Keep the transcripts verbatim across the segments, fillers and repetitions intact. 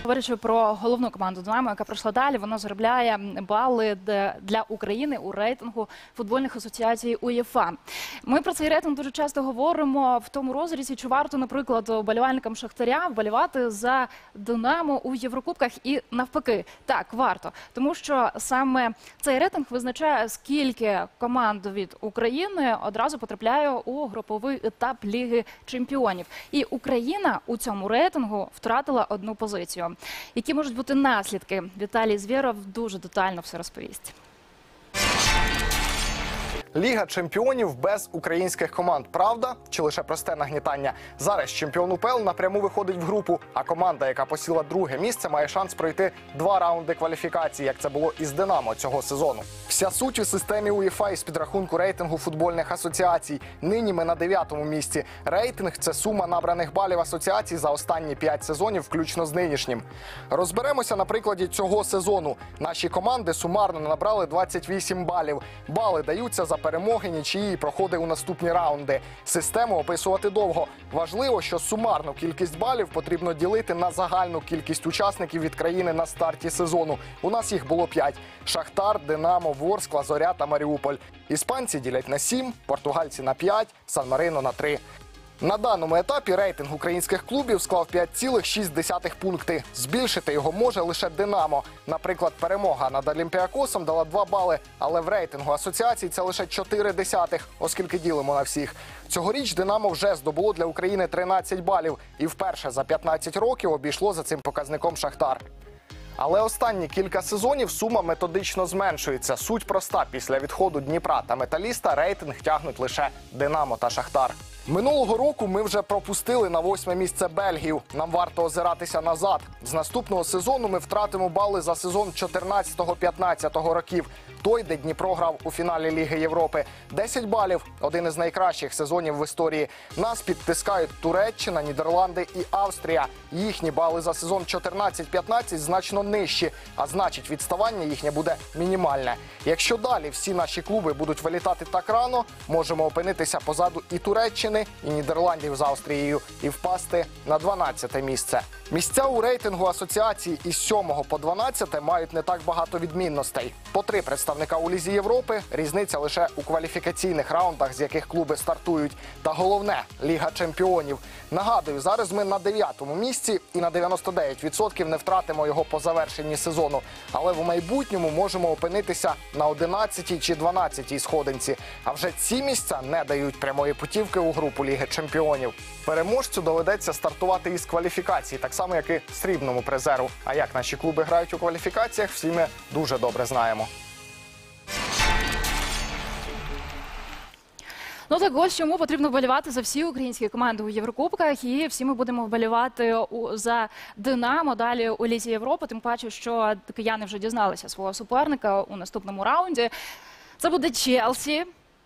Говорячи про головну команду «Динамо», яка пройшла далі, вона заробляє бали для України у рейтингу футбольних асоціацій УЄФА. Ми про цей рейтинг дуже часто говоримо в тому розрізі, чи варто, наприклад, вболівальникам «Шахтаря» вболівати за «Динамо» у Єврокубках і навпаки. Так, варто. Тому що саме цей рейтинг визначає, скільки команд від України одразу потрапляє у груповий етап Ліги чемпіонів. І Україна у цьому рейтингу втратила одну позицію. Які можуть бути наслідки? Віталій Звєров дуже детально все розповість. Ліга чемпіонів без українських команд. Правда? Чи лише просте нагнітання? Зараз чемпіон УПЛ напряму виходить в групу, а команда, яка посіла друге місце, має шанс пройти два раунди кваліфікації, як це було із «Динамо» цього сезону. Вся суть у системі УЄФА із підрахунку рейтингу футбольних асоціацій. Нині ми на дев'ятому місці. Рейтинг – це сума набраних балів асоціацій за останні п'ять сезонів, включно з нинішнім. Розберемося на прикладі цього сезону. Наші команди сумарно набрали двадцять вісім балів. Бали даються за перемоги, нічиї і проходи у наступні раунди. Систему описувати довго. Важливо, що сумарну кількість балів потрібно ділити на загальну кількість учасників від країни на старті сезону. У нас їх було п'ять. Шахтар, Динамо, Ворскла, Зоря та Маріуполь. Іспанці ділять на сім, португальці на п'ять, Сан-Марино на три. На даному етапі рейтинг українських клубів склав п'ять цілих шість десятих пункти. Збільшити його може лише «Динамо». Наприклад, перемога над Олімпіакосом дала два бали, але в рейтингу асоціацій це лише чотири десятих, оскільки ділимо на всіх. Цьогоріч «Динамо» вже здобуло для України тринадцять балів і вперше за п'ятнадцять років обійшло за цим показником «Шахтар». Але останні кілька сезонів сума методично зменшується. Суть проста. Після відходу Дніпра та Металіста рейтинг тягнуть лише «Динамо» та «Шахтар». Минулого року ми вже пропустили на восьме місце Бельгію. Нам варто озиратися назад. З наступного сезону ми втратимо бали за сезон чотирнадцятого-п'ятнадцятого років. Той, де Дніпро грав у фіналі Ліги Європи. десять балів – один із найкращих сезонів в історії. Нас підтискають Туреччина, Нідерланди і Австрія. Їхні бали за сезон чотирнадцять-п'ятнадцять значно нижчі, а значить відставання їхнє буде мінімальне. Якщо далі всі наші клуби будуть вилітати так рано, можемо опинитися позаду і Туреччини, і Нідерландів з Австрією і впасти на дванадцяте місце. Місця у рейтингу асоціації із сьомого по дванадцяте мають не так багато відмінностей. По три представника у Лізі Європи, різниця лише у кваліфікаційних раундах, з яких клуби стартують. Та головне – Ліга чемпіонів. Нагадую, зараз ми на дев'ятому місці і на дев'яносто дев'ять відсотків не втратимо його по завершенні сезону. Але в майбутньому можемо опинитися на одинадцятій чи дванадцятій сходинці. А вже ці місця не дають прямої путівки у групу Ліги чемпіонів. Переможцю доведеться стартувати із кваліфікації, так само, як і срібному призеру. А як наші клуби грають у кваліфікаціях, всі ми дуже добре знаємо. Ну так ось чому потрібно вболівати за всі українські команди у Єврокубках, і всі ми будемо вболівати за «Динамо» далі у Лізі Європи, тим паче, що кияни вже дізналися свого суперника у наступному раунді. Це буде Челсі.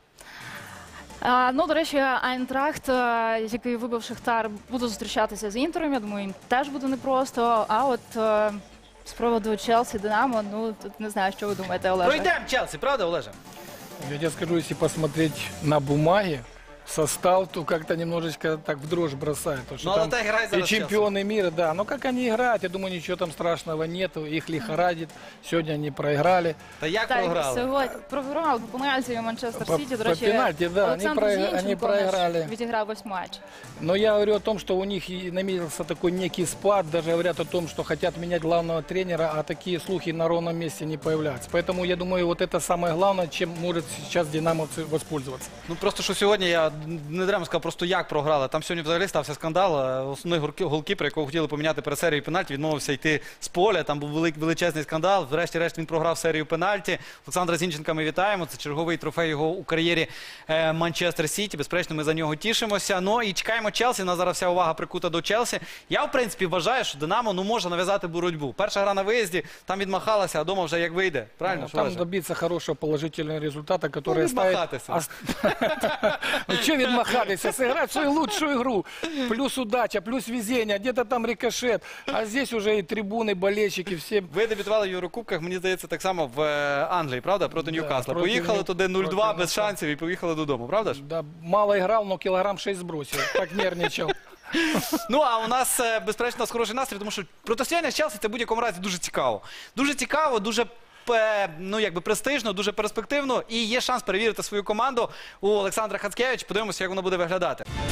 А, ну, до речі, Айнтрахт, який вибив Шахтар, буде зустрічатися з Інтером, я думаю, їм теж буде непросто. А от з приводу Челсі, Динамо, ну, тут не знаю, що ви думаєте, Олеже. Пройдемо Челсі, правда, Олеже? Я тебе скажу, если посмотреть на бумаге, состав, то как-то немножечко так в дрожь бросает. Ну, там это играет и чемпионы мира, да. Но как они играют, я думаю, ничего там страшного нету. Их лихорадит. Сегодня они проиграли. Та як Так, програли? сьогодні програли по пенальті Манчестер По- Сіті. До по речі, пенальті, да, Олександр вони про- Зінченко вони проіграли. наш відіграв весь матч. Но я говорю о том, что у них и наметился такой некий спад. Даже говорят о том, что хотят менять главного тренера, а такие слухи на ровном месте не появляются. Поэтому я думаю, вот это самое главное, чем может сейчас динамовцы воспользоваться. Ну просто що сьогодні, я не даремно сказав, просто як програли. Там сьогодні взагалі стався скандал. Основний голкіпер, якого хотіли поміняти перед серією пенальті, відмовився йти з поля. Там був велик, величезний скандал. Врешті-решт він програв серію пенальті. Олександра Зінченка ми вітаємо. Це черговий трофей його у кар'єрі е, Манчестер Сіті. Безперечно, ми за нього тішимося. Ну і чекаємо Челсі. У нас зараз вся увага прикута до Челсі. Я, в принципі, вважаю, що Динамо ну, може нав'язати боротьбу. Перша гра на виїзді, там відмахалася, а вдома вже як вийде. Правильно? Ну, там добиться хорошего положительного результата, который Ну, ставит... відмахатися. Ну, что відмахатися? Сыграть свою лучшую игру. Плюс удача, плюс везение, где-то там рикошет. А здесь уже и трибуны, болельщики, все... Ви дебютували в Єврокубках, мені здається, так само в е, Англії, правда? Проти Да, Ньюкасла. проти Поїхали Нью- туди нуль два проти без Ньюкасла. шансів і поїхали додому, правда ж? Да, мало играл, но килограмм шесть сбросил. Так нервничал. Ну, а у нас, е, безперечно, у нас хороший настрій, тому що протистояння з Челсі – це в будь-якому разі дуже цікаво. Дуже цікаво, дуже е, ну, якби престижно, дуже перспективно. І є шанс перевірити свою команду у Олександра Хацкевича. Подивимося, як воно буде виглядати.